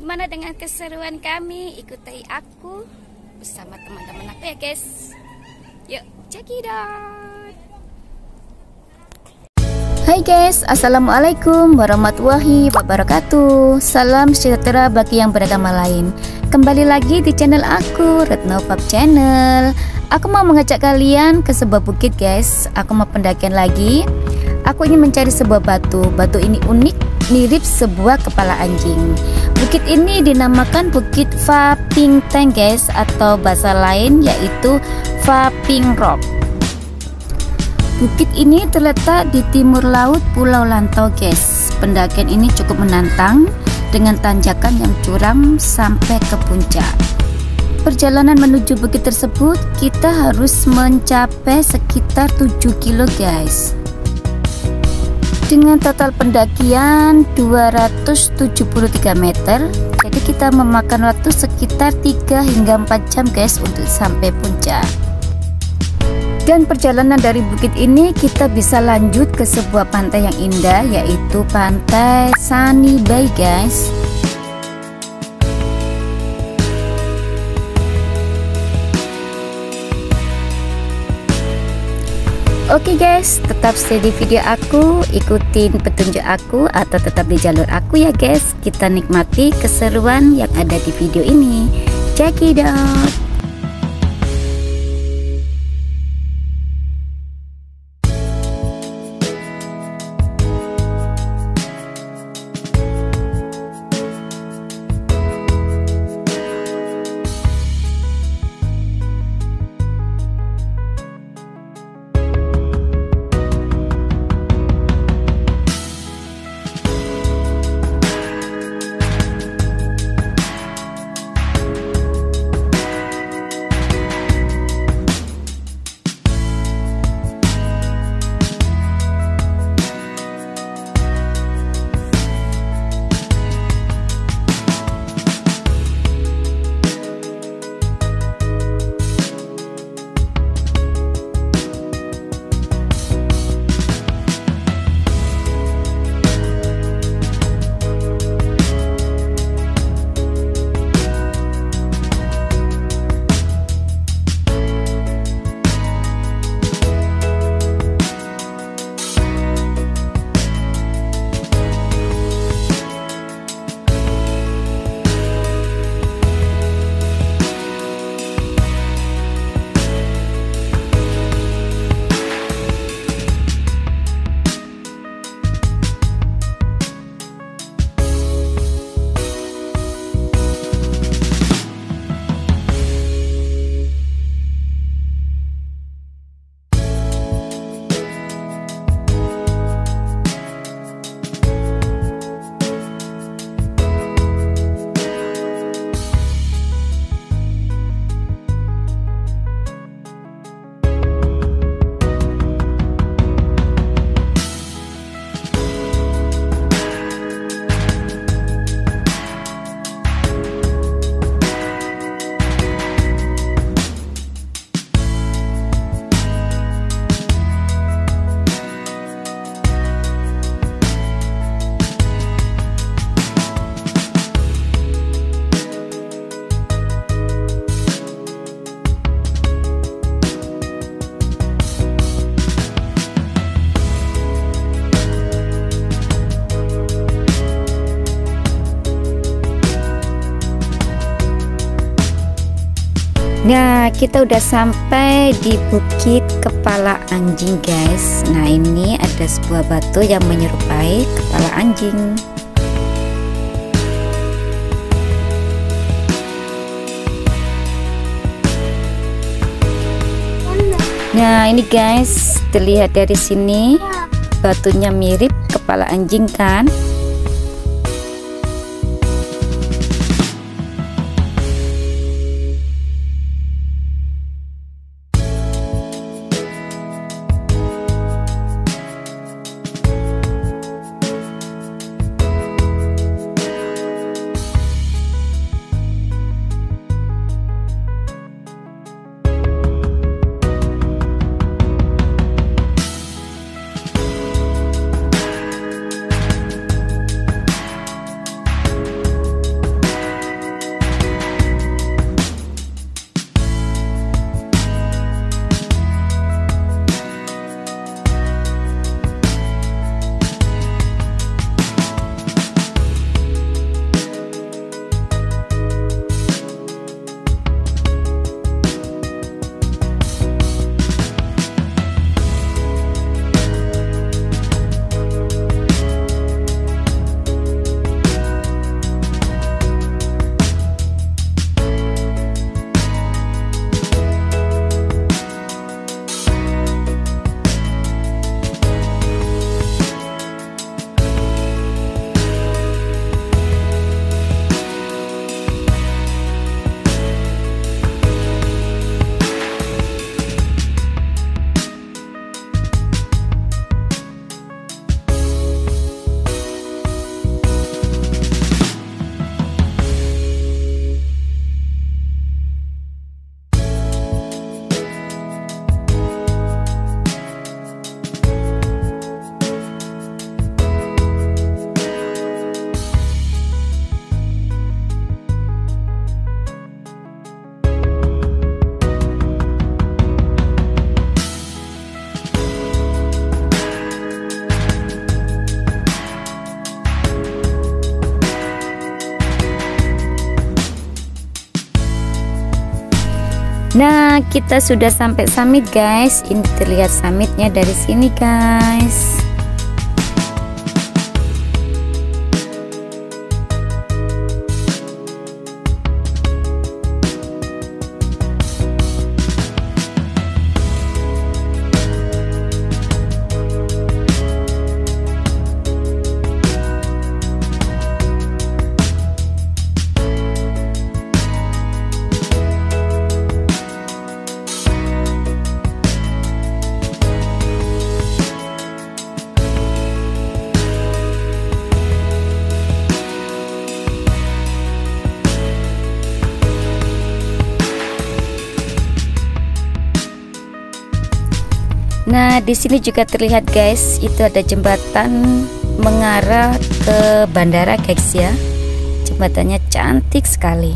Gimana dengan keseruan kami? Ikuti aku bersama teman-teman aku ya guys. Yuk, check it out. Hai guys, assalamualaikum warahmatullahi wabarakatuh. Salam sejahtera bagi yang beragama lain. Kembali lagi di channel aku, Retno Pub Channel. Aku mau mengajak kalian ke sebuah bukit guys. Aku mau pendakian lagi. Aku ingin mencari sebuah batu. Batu ini unik, mirip sebuah kepala anjing. Bukit ini dinamakan Bukit Pha Ping Teng guys, atau bahasa lain yaitu Pha Ping Rock. Bukit ini terletak di timur laut Pulau Lantau guys. Pendakian ini cukup menantang dengan tanjakan yang curam sampai ke puncak. Perjalanan menuju bukit tersebut kita harus mencapai sekitar 7 kilo guys. Dengan total pendakian 273 meter, jadi kita memakan waktu sekitar 3 hingga 4 jam guys untuk sampai puncak. Dan perjalanan dari bukit ini kita bisa lanjut ke sebuah pantai yang indah, yaitu Pantai Sunny Bay guys. Oke guys, tetap stay di video aku, ikutin petunjuk aku atau tetap di jalur aku ya guys. Kita nikmati keseruan yang ada di video ini. Check it out. Nah, kita udah sampai di Bukit Kepala Anjing guys. Nah, ini ada sebuah batu yang menyerupai kepala anjing. Nah, ini guys, terlihat dari sini batunya mirip kepala anjing kan? Nah, kita sudah sampai summit guys. Ini terlihat summitnya dari sini guys. Nah, di sini juga terlihat guys, itu ada jembatan mengarah ke bandara guys ya. Jembatannya cantik sekali.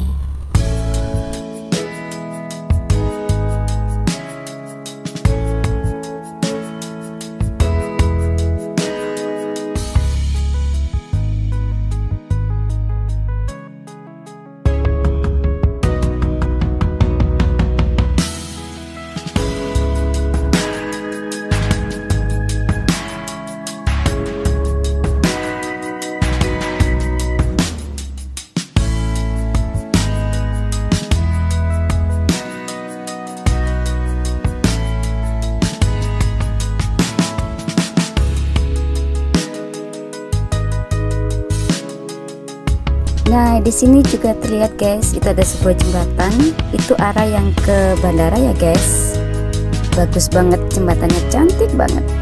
Nah, di sini juga terlihat guys, itu ada sebuah jembatan, itu arah yang ke bandara ya guys. Bagus banget, jembatannya cantik banget.